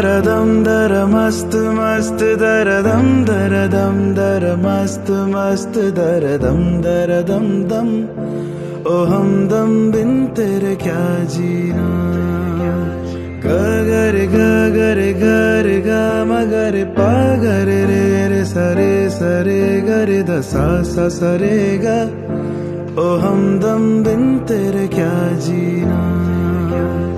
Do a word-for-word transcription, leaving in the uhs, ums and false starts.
दम दर मस्त मस्त दर दम दर दम दर मस्त मस्त दर दम दर दम दम। ओ हमदम बिन तेरे क्या जीना। गगर गगर गर गा मगर पा गर रे रे सरे सरे गर द सा सा सरे गा। ओ हमदम बिन तेरे क्या जीना।